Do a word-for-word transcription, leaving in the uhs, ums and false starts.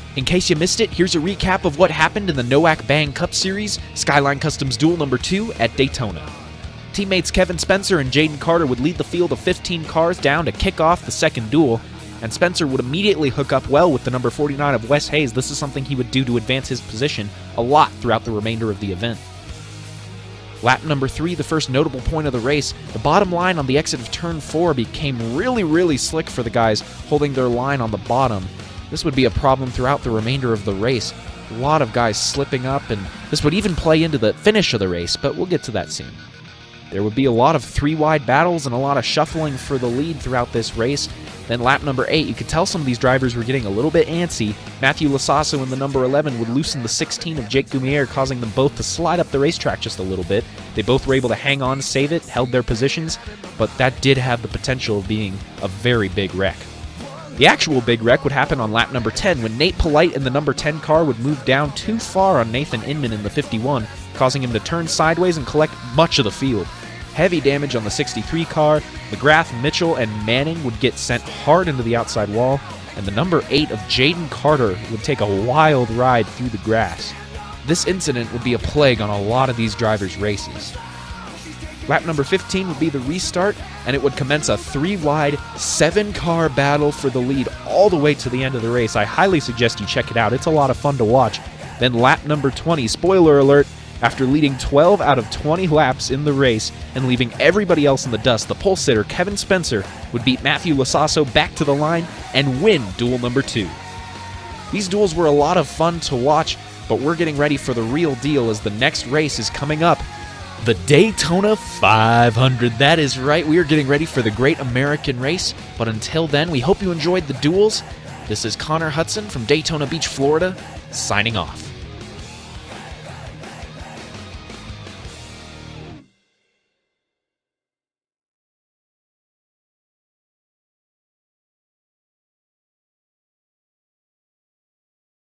In case you missed it, here's a recap of what happened in the Noak Bang Cup Series, Skyline Customs Duel number two at Daytona. Teammates Kevin Spencer and Jaden Carter would lead the field of fifteen cars down to kick off the second duel, and Spencer would immediately hook up well with the number forty-nine of Wes Hayes. This is something he would do to advance his position a lot throughout the remainder of the event. Lap number three, the first notable point of the race, the bottom line on the exit of turn four became really, really slick for the guys holding their line on the bottom. This would be a problem throughout the remainder of the race. A lot of guys slipping up, and this would even play into the finish of the race, but we'll get to that soon. There would be a lot of three-wide battles and a lot of shuffling for the lead throughout this race. Then lap number eight, you could tell some of these drivers were getting a little bit antsy. Matthew Lasasso in the number eleven would loosen the sixteen of Jake Gumier, causing them both to slide up the racetrack just a little bit. They both were able to hang on, save it, held their positions, but that did have the potential of being a very big wreck. The actual big wreck would happen on lap number ten, when Nate Polite in the number ten car would move down too far on Nathan Inman in the fifty-one, causing him to turn sideways and collect much of the field. Heavy damage on the sixty-three car, McGrath, Mitchell, and Manning would get sent hard into the outside wall, and the number eight of Jaden Carter would take a wild ride through the grass. This incident would be a plague on a lot of these drivers' races. Lap number fifteen would be the restart, and it would commence a three-wide, seven-car battle for the lead all the way to the end of the race. I highly suggest you check it out. It's a lot of fun to watch. Then lap number twenty, spoiler alert, after leading twelve out of twenty laps in the race and leaving everybody else in the dust, the pole sitter Kevin Spencer would beat Matthew Lasasso back to the line and win duel number two. These duels were a lot of fun to watch, but we're getting ready for the real deal as the next race is coming up. The Daytona five hundred. That is right, we are getting ready for the great American race, but until then, we hope you enjoyed the duels. This is Connor Hudson from Daytona Beach, Florida, signing off.